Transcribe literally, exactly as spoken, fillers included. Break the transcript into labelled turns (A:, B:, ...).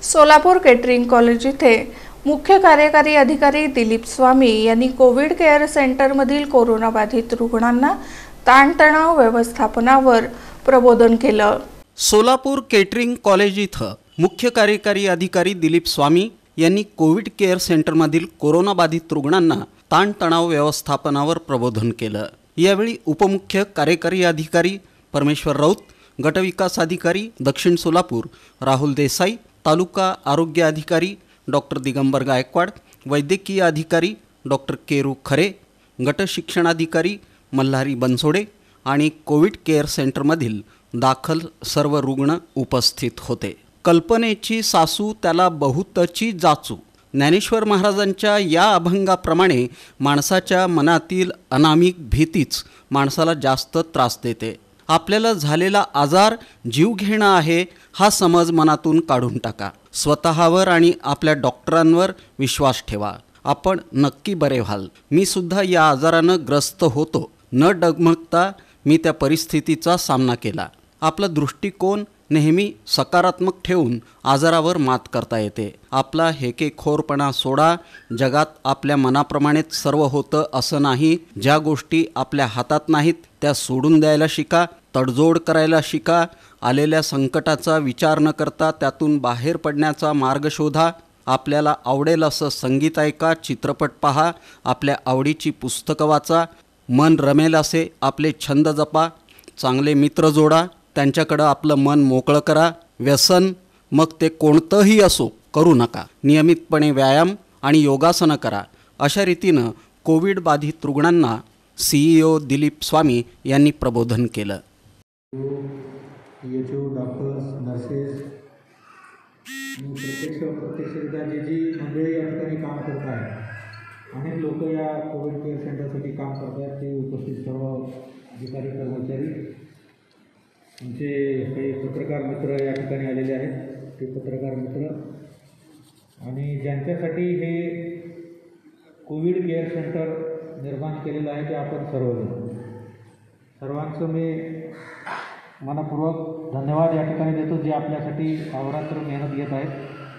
A: Solapur catering college येथे मुख्य कार्यकारी अधिकारी दिलीप स्वामी यांनी कोविड केअर सेंटरमधील कोरोना बाधित रुग्णांना ताणतणाव व्यवस्थापनावर प्रबोधन केलं।
B: सोलापूर केटरिंग कॉलेज इथं मुख्य कार्यकारी अधिकारी दिलीप स्वामी यांनी कोविड केअर सेंटरमधील कोरोना बाधित रुग्णांना ताणतणाव व्यवस्थापनावर प्रबोधन केलं। यावेळी उपमुख्य कार्यकारी अधिकारी परमेश्वर राऊत, गटविकास अधिकारी दक्षिण सोलापूर राहुल देसाई, तालुका आरोग्य अधिकारी डॉक्टर दिगंबर गायकवाड, वैद्यकीय अधिकारी डॉक्टर केरू खरे, गट शिक्षणाधिकारी मल्हारी बनसोडे आणि कोविड केअर सेंटरमधील दाखल सर्व रुग्ण उपस्थित होते। कल्पनेची सासू त्याला बहुतची जाचू, ज्ञानेश्वर महाराजांच्या या अभंगाप्रमाणे माणसाच्या मनातील अनामिक भीतीच माणसाला जास्त त्रास देते। आपल्याला झालेला आजार जीवघेणा आहे हा समज मनातून काढून टाका। स्वतःवर आणि आपल्या डॉक्टरांवर विश्वास ठेवा, आपण नक्की बरे व्हाल। मी सुद्धा या आजारानं ग्रस्त होतो, न डगमगता मी त्या परिस्थितीचा सामना केला। आपला दृष्टिकोन नेहमी सकारात्मक ठेवून आजारावर मात करता येते। आपला हेकेखोरपणा सोडा। जगात आपल्या मनाप्रमाणेच सर्व होतं असं नाही। ज्या गोष्टी आपल्या हातात नाहीत त्या सोडून द्यायला शिका, तडजोड करायला शिका। आलेल्या संकटाचा विचार न करता त्यातून बाहेर पडण्याचा मार्ग शोधा। आपल्याला आवडेल असं संगीत ऐका, चित्रपट पहा, आपल्या आवडीची पुस्तकं वाचा, मन रमेल असे आपले छंद जपा, चांगले मित्र जोडा, त्यांच्याकडं आपलं मन मोकळं करा। व्यसन मग ते कोणतंही असो करू नका। नियमितपणे व्यायाम आणि योगासनं करा। अशा रीतीनं कोविड बाधित रुग्णांना सीईओ दिलीप स्वामी यांनी प्रबोधन केलं।
C: एचओ डॉक्टर्स, नर्सेस प्रत्यक्ष प्रत्यक्षरित्या जी जी मंडळी या ठिकाणी काम करत आहेत, अनेक लोक या कोविड केअर सेंटरसाठी काम करत आहेत। ते उपस्थित सर्व अधिकारी कर्मचारी, आमचे काही पत्रकार मित्र या ठिकाणी आलेले आहेत, ते पत्रकार मित्र आणि ज्यांच्यासाठी हे कोविड केअर सेंटर निर्माण केलेलं आहे ते आपण सर्वजण, सर्वांचं मी मनपूर्वक धन्यवाद या ठिकाणी देतो, जे आपल्यासाठी अहोरात्र मेहनत घेत आहेत।